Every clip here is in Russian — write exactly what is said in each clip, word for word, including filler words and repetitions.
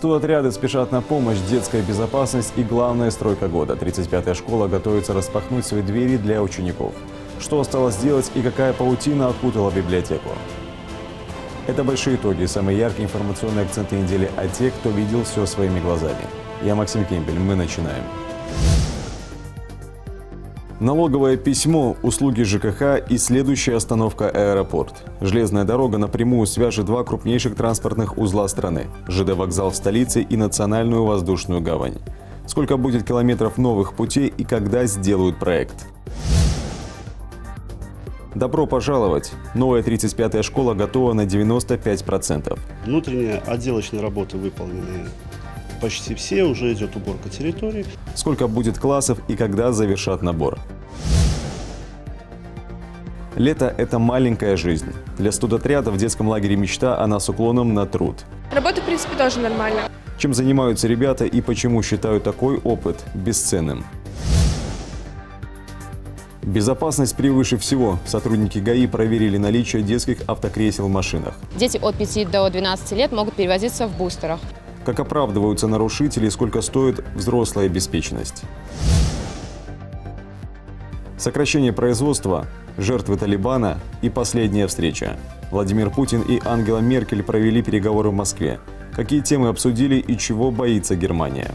Студотряды спешат на помощь, детская безопасность и главная стройка года. тридцать пятая школа готовится распахнуть свои двери для учеников. Что осталось сделать и какая паутина окутала библиотеку? Это большие итоги, самые яркие информационные акценты недели о тех, кто видел все своими глазами. Я Максим Кемпель, мы начинаем. Налоговое письмо, услуги ЖКХ и следующая остановка – аэропорт. Железная дорога напрямую свяжет два крупнейших транспортных узла страны – ЖД-вокзал в столице и национальную воздушную гавань. Сколько будет километров новых путей и когда сделают проект? Добро пожаловать! Новая тридцать пятая школа готова на девяносто пять процентов. Внутренние отделочные работы выполнены почти все, уже идет уборка территории. Сколько будет классов и когда завершат набор? Лето – это маленькая жизнь. Для студотряда в детском лагере «Мечта» она с уклоном на труд. Работа, в принципе, тоже нормально. Чем занимаются ребята и почему считают такой опыт бесценным? Безопасность превыше всего. Сотрудники ГАИ проверили наличие детских автокресел в машинах. Дети от пяти до двенадцати лет могут перевозиться в бустерах. Как оправдываются нарушители и сколько стоит взрослая обеспеченность? Сокращение производства, жертвы Талибана и последняя встреча. Владимир Путин и Ангела Меркель провели переговоры в Москве. Какие темы обсудили и чего боится Германия?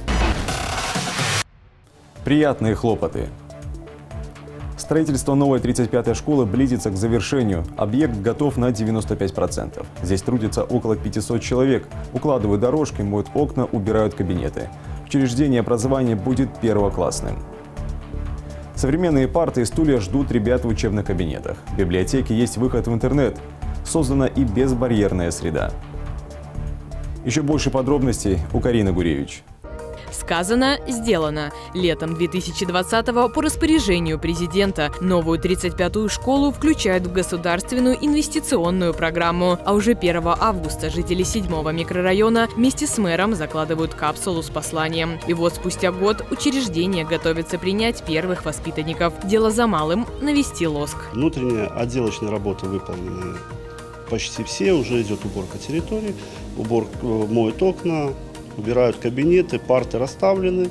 Приятные хлопоты. Строительство новой тридцать пятой школы близится к завершению. Объект готов на девяносто пять процентов. Здесь трудится около пятисот человек. Укладывают дорожки, моют окна, убирают кабинеты. Учреждение образования будет первоклассным. Современные парты и стулья ждут ребят в учебных кабинетах. В библиотеке есть выход в интернет. Создана и безбарьерная среда. Еще больше подробностей у Карины Гуревич. Сказано, сделано. Летом две тысячи двадцатого по распоряжению президента новую тридцать пятую школу включают в государственную инвестиционную программу. А уже первого августа жители седьмого микрорайона вместе с мэром закладывают капсулу с посланием. И вот спустя год учреждение готовится принять первых воспитанников. Дело за малым – навести лоск. Внутренние отделочные работы выполнены почти все, уже идет уборка территории, уборка, моют окна. Убирают кабинеты, парты расставлены.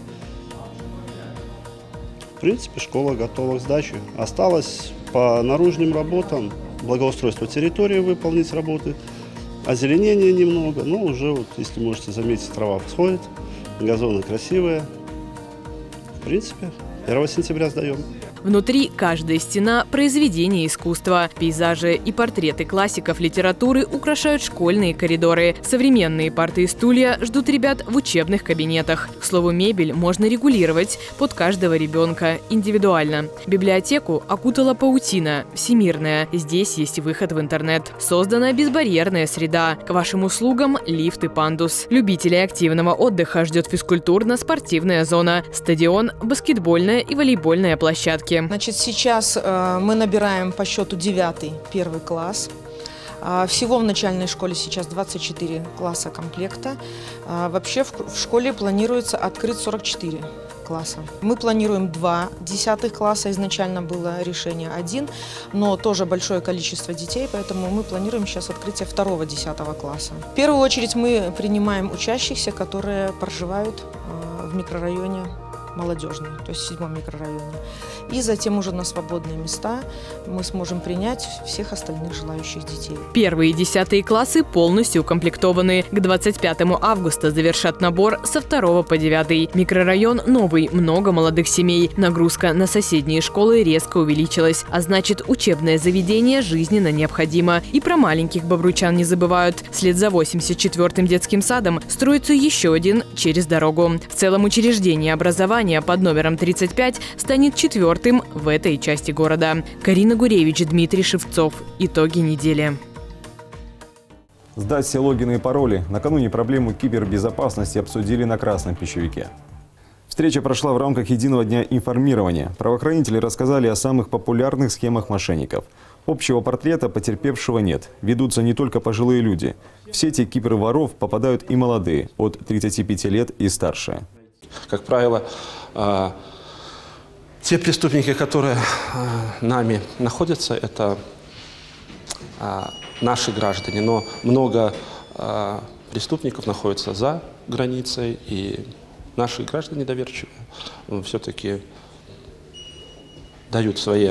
В принципе, школа готова к сдаче. Осталось по наружным работам, благоустройство территории выполнить работы, озеленение немного. Но уже, вот, если можете заметить, трава всходит, газоны красивые. В принципе, первого сентября сдаем. Внутри каждая стена – произведение искусства. Пейзажи и портреты классиков литературы украшают школьные коридоры. Современные парты и стулья ждут ребят в учебных кабинетах. К слову, мебель можно регулировать под каждого ребенка индивидуально. Библиотеку окутала паутина, всемирная. Здесь есть выход в интернет. Создана безбарьерная среда. К вашим услугам лифт и пандус. Любителей активного отдыха ждет физкультурно-спортивная зона, стадион, баскетбольная и волейбольная площадки. Значит, сейчас э, мы набираем по счету девятый, первый класс. А, всего в начальной школе сейчас двадцать четыре класса комплекта. А, вообще в, в школе планируется открыть сорок четыре класса. Мы планируем два десятых класса, изначально было решение один, но тоже большое количество детей, поэтому мы планируем сейчас открытие второго десятого класса. В первую очередь мы принимаем учащихся, которые проживают э, в микрорайоне Молодежный, то есть в седьмом микрорайоне. И затем уже на свободные места мы сможем принять всех остальных желающих детей. Первые десятые классы полностью укомплектованы. К двадцать пятому августа завершат набор со второго по девятый. Микрорайон новый, много молодых семей. Нагрузка на соседние школы резко увеличилась. А значит, учебное заведение жизненно необходимо. И про маленьких бобручан не забывают. Вслед за восемьдесят четвёртым детским садом строится еще один через дорогу. В целом учреждение образования под номером тридцать пять станет четвертым в этой части города. Карина Гуревич, Дмитрий Шевцов. Итоги недели. Сдать все логины и пароли. Накануне проблему кибербезопасности обсудили на Красном пищевике. Встреча прошла в рамках единого дня информирования. Правоохранители рассказали о самых популярных схемах мошенников. Общего портрета потерпевшего нет. Ведутся не только пожилые люди. В сети киберворов попадают и молодые, от тридцати пяти лет и старше. Как правило, те преступники, которые нами находятся, это наши граждане, но много преступников находятся за границей, и наши граждане доверчивые все-таки дают свои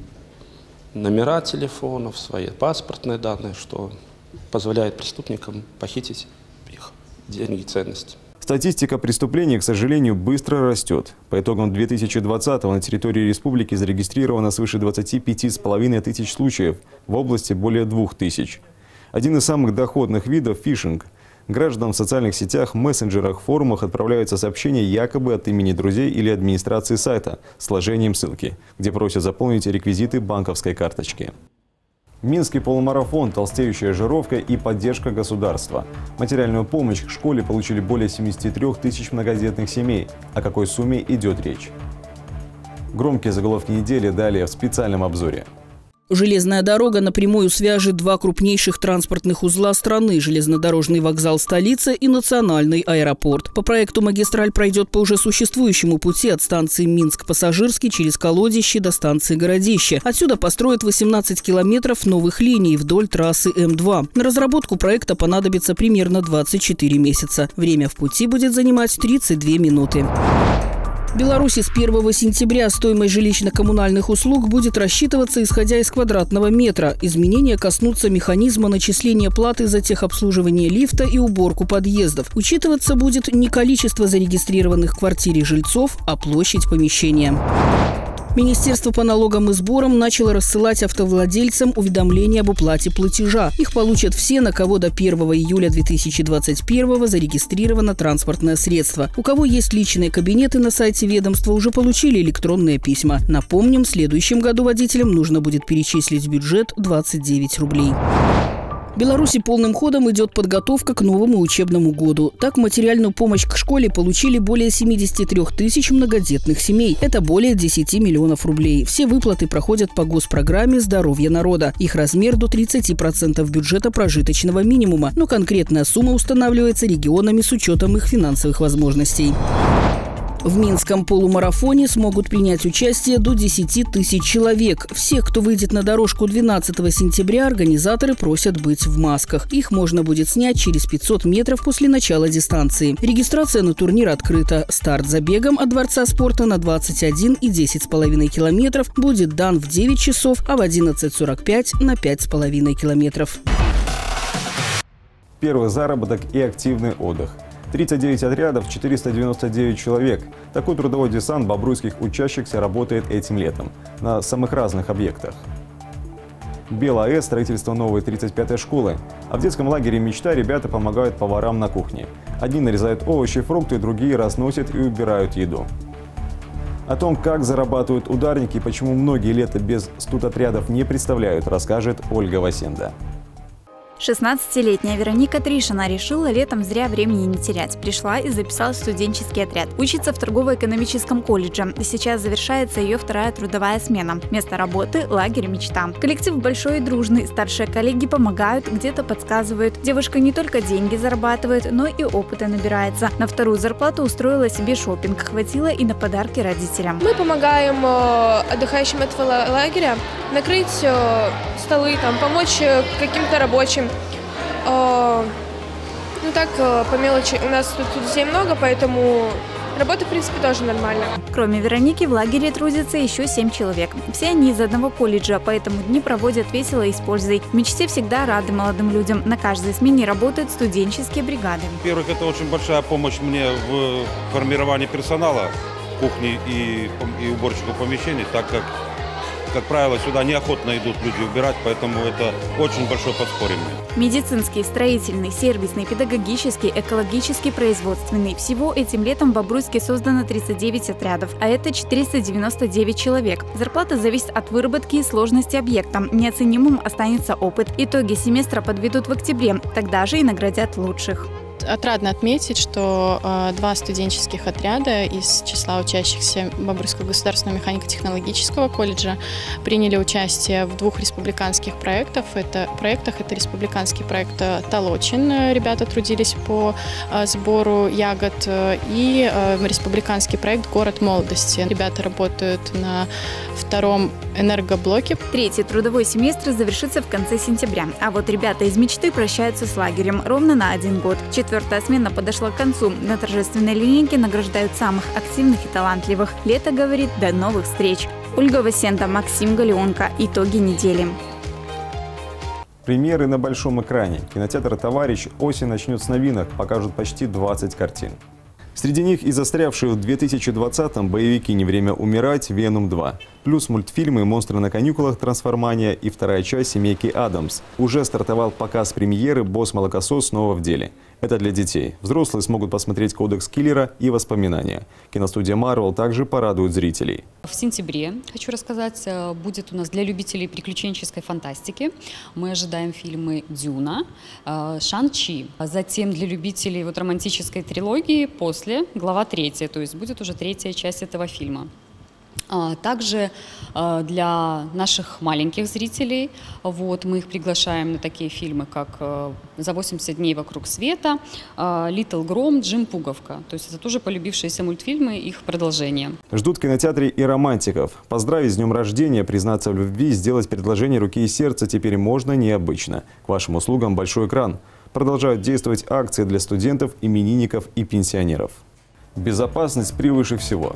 номера телефонов, свои паспортные данные, что позволяет преступникам похитить их деньги и ценности. Статистика преступлений, к сожалению, быстро растет. По итогам две тысячи двадцатого на территории республики зарегистрировано свыше двадцати пяти с половиной тысяч случаев, в области более двух тысяч. Один из самых доходных видов – фишинг. Гражданам в социальных сетях, мессенджерах, форумах отправляются сообщения якобы от имени друзей или администрации сайта с сложением ссылки, где просят заполнить реквизиты банковской карточки. Минский полумарафон, толстеющая жировка и поддержка государства. Материальную помощь к школе получили более семидесяти трёх тысяч многодетных семей. О какой сумме идет речь? Громкие заголовки недели далее в специальном обзоре. Железная дорога напрямую свяжет два крупнейших транспортных узла страны – железнодорожный вокзал столицы и национальный аэропорт. По проекту магистраль пройдет по уже существующему пути от станции Минск-Пассажирский через Колодище до станции Городище. Отсюда построят восемнадцать километров новых линий вдоль трассы М два. На разработку проекта понадобится примерно двадцать четыре месяца. Время в пути будет занимать тридцать две минуты. В Беларуси с первого сентября стоимость жилищно-коммунальных услуг будет рассчитываться, исходя из квадратного метра. Изменения коснутся механизма начисления платы за техобслуживание лифта и уборку подъездов. Учитываться будет не количество зарегистрированных в квартире жильцов, а площадь помещения. Министерство по налогам и сборам начало рассылать автовладельцам уведомления об уплате платежа. Их получат все, на кого до первого июля две тысячи двадцать первого зарегистрировано транспортное средство. У кого есть личные кабинеты на сайте ведомства, уже получили электронные письма. Напомним, в следующем году водителям нужно будет перечислить в бюджет двадцать девять рублей. В Беларуси полным ходом идет подготовка к новому учебному году. Так, материальную помощь к школе получили более семидесяти трёх тысяч многодетных семей. Это более десяти миллионов рублей. Все выплаты проходят по госпрограмме «Здоровье народа». Их размер до тридцати процентов бюджета прожиточного минимума. Но конкретная сумма устанавливается регионами с учетом их финансовых возможностей. В Минском полумарафоне смогут принять участие до десяти тысяч человек. Всех, кто выйдет на дорожку двенадцатого сентября, организаторы просят быть в масках. Их можно будет снять через пятьсот метров после начала дистанции. Регистрация на турнир открыта. Старт забегом от Дворца спорта на двадцать один и десять с половиной километров будет дан в девять часов, а в одиннадцать сорок пять на пять с половиной километров. Первый заработок и активный отдых. тридцать девять отрядов, четыреста девяносто девять человек. Такой трудовой десант бобруйских учащихся работает этим летом на самых разных объектах. БелАЭС – строительство новой тридцать пятой школы. А в детском лагере «Мечта» ребята помогают поварам на кухне. Одни нарезают овощи, фрукты, другие разносят и убирают еду. О том, как зарабатывают ударники и почему многие лето без студотрядов не представляют, расскажет Ольга Васенда. шестнадцатилетняя Вероника Тришина решила летом зря времени не терять. Пришла и записалась в студенческий отряд. Учится в торгово-экономическом колледже. И сейчас завершается ее вторая трудовая смена. Место работы – лагерь «Мечта». Коллектив большой и дружный. Старшие коллеги помогают, где-то подсказывают. Девушка не только деньги зарабатывает, но и опыта набирается. На вторую зарплату устроила себе шопинг. Хватило и на подарки родителям. Мы помогаем э, отдыхающим этого лагеря накрыть э, столы, там, помочь э, каким-то рабочим. Э, ну так, э, по мелочи. У нас тут детей много, поэтому работа, в принципе, тоже нормально. Кроме Вероники, в лагере трудятся еще семь человек. Все они из одного колледжа, поэтому дни проводят весело и с пользой. В «Мечте» всегда рады молодым людям. На каждой смене работают студенческие бригады. Во-первых, это очень большая помощь мне в формировании персонала кухни и, и уборщиков помещений, так как, как правило, сюда неохотно идут люди убирать, поэтому это очень большое подспорье мне. Медицинский, строительный, сервисный, педагогический, экологический, производственный. Всего этим летом в Бобруйске создано тридцать девять отрядов, а это четыреста девяносто девять человек. Зарплата зависит от выработки и сложности объекта. Неоценимым останется опыт. Итоги семестра подведут в октябре, тогда же и наградят лучших. Отрадно отметить, что э, два студенческих отряда из числа учащихся Бобруйского государственного механико-технологического колледжа приняли участие в двух республиканских проектах. Это, проектах. Это республиканский проект «Толочин». Ребята трудились по э, сбору ягод. И э, республиканский проект «Город молодости». Ребята работают на втором энергоблоке. Третий трудовой семестр завершится в конце сентября. А вот ребята из мечты прощаются с лагерем ровно на один год. Четвертая смена подошла к концу. На торжественной линейке награждают самых активных и талантливых. Лето говорит: до новых встреч. Ольга Васенко, Максим Галеонко. Итоги недели. Премьеры на большом экране. Кинотеатр «Товарищ» осень начнет с новинок, покажут почти двадцать картин. Среди них и застрявшие в две тысячи двадцатом боевики «Не время умирать», «Веном два». Плюс мультфильмы «Монстры на каникулах», «Трансформания» и вторая часть «Семейки Адамс». Уже стартовал показ премьеры «Босс-молокосос» снова в деле. Это для детей. Взрослые смогут посмотреть «Кодекс киллера» и «Воспоминания». Киностудия Marvel также порадует зрителей. В сентябре, хочу рассказать, будет у нас для любителей приключенческой фантастики. Мы ожидаем фильмы «Дюна», «Шан-Чи». Затем для любителей вот романтической трилогии после глава третья, то есть будет уже третья часть этого фильма. Также для наших маленьких зрителей вот, мы их приглашаем на такие фильмы, как «За восемьдесят дней вокруг света», «Литл Гром», «Джим Пуговка». То есть это тоже полюбившиеся мультфильмы, их продолжение. Ждут в кинотеатре и романтиков. Поздравить с днем рождения, признаться в любви, сделать предложение руки и сердца теперь можно необычно. К вашим услугам большой экран. Продолжают действовать акции для студентов, именинников и пенсионеров. Безопасность превыше всего.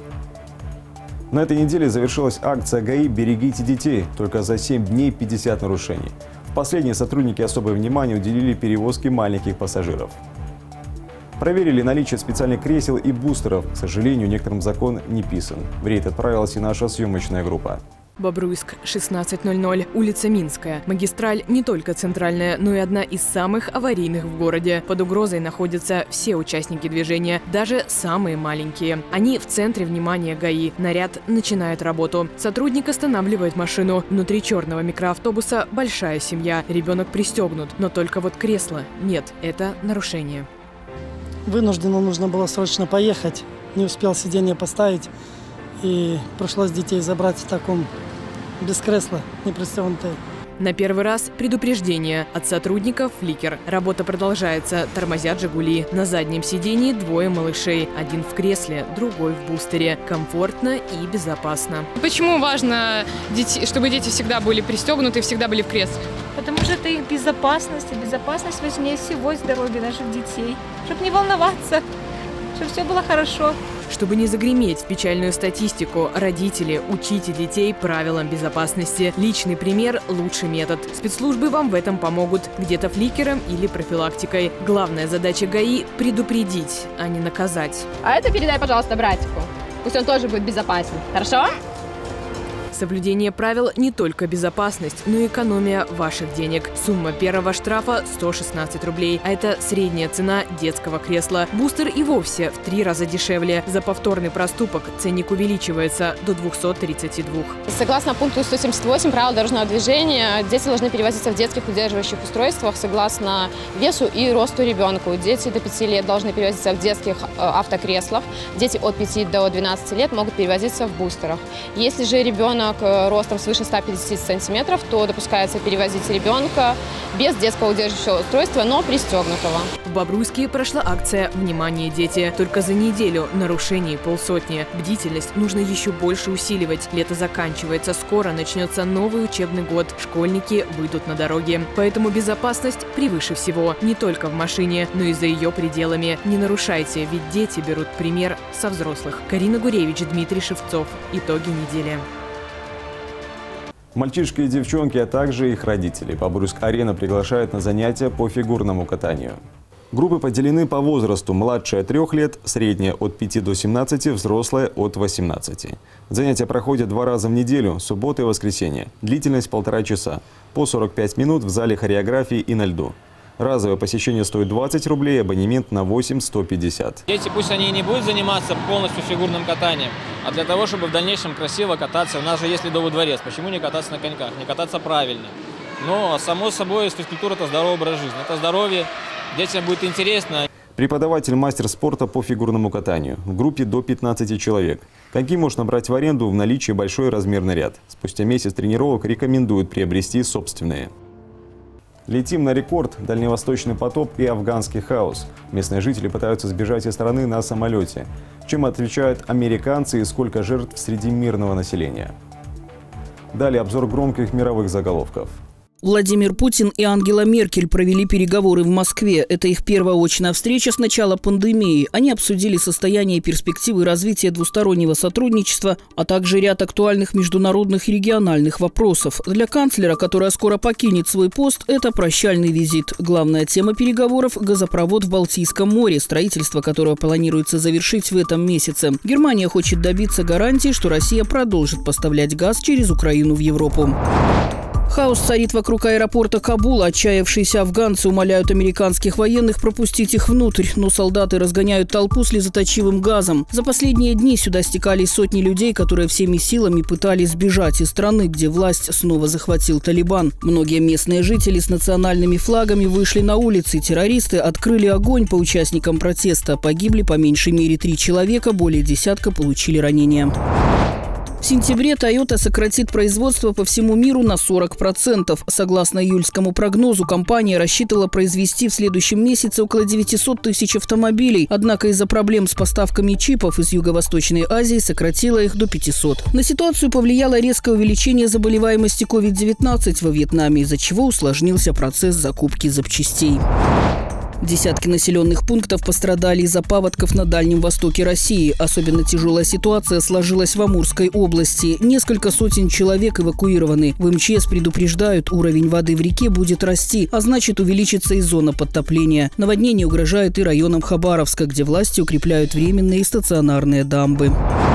На этой неделе завершилась акция ГАИ «Берегите детей». Только за семь дней пятьдесят нарушений. В последние сотрудники особое внимание уделили перевозке маленьких пассажиров. Проверили наличие специальных кресел и бустеров. К сожалению, некоторым закон не писан. В рейд отправилась и наша съемочная группа. Бобруйск, шестнадцать ноль ноль, улица Минская. Магистраль не только центральная, но и одна из самых аварийных в городе. Под угрозой находятся все участники движения, даже самые маленькие. Они в центре внимания ГАИ. Наряд начинает работу. Сотрудник останавливает машину. Внутри черного микроавтобуса большая семья. Ребенок пристегнут, но только вот кресло нет. Это нарушение. Вынужденно нужно было срочно поехать. Не успел сиденье поставить. И пришлось детей забрать в таком, без кресла, не пристегнутые. На первый раз предупреждение от сотрудников «Фликер». Работа продолжается. Тормозят «Жигули». На заднем сидении двое малышей. Один в кресле, другой в бустере. Комфортно и безопасно. Почему важно, чтобы дети всегда были пристегнуты и всегда были в кресле? Потому что это их безопасность. И безопасность важнее всего здоровья наших детей. Чтобы не волноваться, чтобы все было хорошо. Чтобы не загреметь в печальную статистику, родители, учите детей правилам безопасности. Личный пример – лучший метод. Спецслужбы вам в этом помогут. Где-то фликером или профилактикой. Главная задача ГАИ – предупредить, а не наказать. А это передай, пожалуйста, братику. Пусть он тоже будет безопасен. Хорошо? Соблюдение правил – не только безопасность, но и экономия ваших денег. Сумма первого штрафа – сто шестнадцать рублей. А это средняя цена детского кресла. Бустер и вовсе в три раза дешевле. За повторный проступок ценник увеличивается до двухсот тридцати двух. Согласно пункту сто семьдесят восемь правил дорожного движения, дети должны перевозиться в детских удерживающих устройствах согласно весу и росту ребенку. Дети до пяти лет должны перевозиться в детских автокреслах. Дети от пяти до двенадцати лет могут перевозиться в бустерах. Если же ребенок ростом свыше ста пятидесяти сантиметров, то допускается перевозить ребенка без детского удерживающего устройства, но пристегнутого. В Бобруйске прошла акция «Внимание, дети». Только за неделю нарушений полсотни. Бдительность нужно еще больше усиливать. Лето заканчивается, скоро начнется новый учебный год. Школьники выйдут на дороги. Поэтому безопасность превыше всего. Не только в машине, но и за ее пределами. Не нарушайте, ведь дети берут пример со взрослых. Карина Гуревич, Дмитрий Шевцов. Итоги недели. Мальчишки и девчонки, а также их родители. Бобруйск-арена приглашает на занятия по фигурному катанию. Группы поделены по возрасту. Младшая трех лет, средняя от пяти до семнадцати, взрослая от восемнадцати. Занятия проходят два раза в неделю, суббота и воскресенье. Длительность полтора часа. По сорок пять минут в зале хореографии и на льду. Разовое посещение стоит двадцать рублей, абонемент на восемь — сто пятьдесят. Дети, пусть они и не будут заниматься полностью фигурным катанием, а для того, чтобы в дальнейшем красиво кататься. У нас же есть ледовый дворец, почему не кататься на коньках, не кататься правильно? Но, само собой, физкультура – это здоровый образ жизни, это здоровье, детям будет интересно. Преподаватель, мастер спорта по фигурному катанию. В группе до пятнадцати человек. Коньки можно брать в аренду в наличии большой размерный ряд. Спустя месяц тренировок рекомендуют приобрести собственные. Летим на рекорд, дальневосточный потоп и афганский хаос. Местные жители пытаются сбежать из страны на самолете. Чем отвечают американцы и сколько жертв среди мирного населения? Далее обзор громких мировых заголовков. Владимир Путин и Ангела Меркель провели переговоры в Москве. Это их первая очная встреча с начала пандемии. Они обсудили состояние и перспективы развития двустороннего сотрудничества, а также ряд актуальных международных и региональных вопросов. Для канцлера, которая скоро покинет свой пост, это прощальный визит. Главная тема переговоров – газопровод в Балтийском море, строительство которого планируется завершить в этом месяце. Германия хочет добиться гарантии, что Россия продолжит поставлять газ через Украину в Европу. Хаос царит вокруг аэропорта Кабула. Отчаявшиеся афганцы умоляют американских военных пропустить их внутрь, но солдаты разгоняют толпу слезоточивым газом. За последние дни сюда стекались сотни людей, которые всеми силами пытались сбежать из страны, где власть снова захватил Талибан. Многие местные жители с национальными флагами вышли на улицы. Террористы открыли огонь по участникам протеста. Погибли по меньшей мере три человека, более десятка получили ранения. В сентябре Toyota сократит производство по всему миру на сорок процентов. Согласно июльскому прогнозу, компания рассчитывала произвести в следующем месяце около девятисот тысяч автомобилей. Однако из-за проблем с поставками чипов из Юго-Восточной Азии сократила их до пятисот. На ситуацию повлияло резкое увеличение заболеваемости ковид девятнадцать во Вьетнаме, из-за чего усложнился процесс закупки запчастей. Десятки населенных пунктов пострадали из-за паводков на Дальнем Востоке России. Особенно тяжелая ситуация сложилась в Амурской области. Несколько сотен человек эвакуированы. В эм че эс предупреждают, уровень воды в реке будет расти, а значит увеличится и зона подтопления. Наводнение угрожает и районам Хабаровска, где власти укрепляют временные и стационарные дамбы.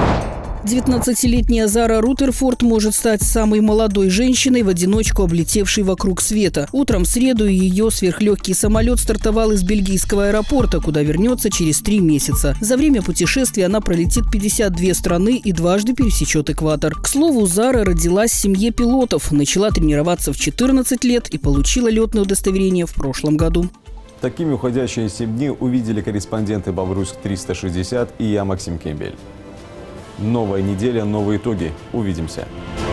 девятнадцатилетняя Зара Рутерфорд может стать самой молодой женщиной, в одиночку облетевшей вокруг света. Утром в среду ее сверхлегкий самолет стартовал из бельгийского аэропорта, куда вернется через три месяца. За время путешествия она пролетит пятьдесят две страны и дважды пересечет экватор. К слову, Зара родилась в семье пилотов, начала тренироваться в четырнадцать лет и получила летное удостоверение в прошлом году. Такими уходящие семь дней увидели корреспонденты Бобруйск триста шестьдесят и я, Максим Кембель. Новая неделя, новые итоги. Увидимся.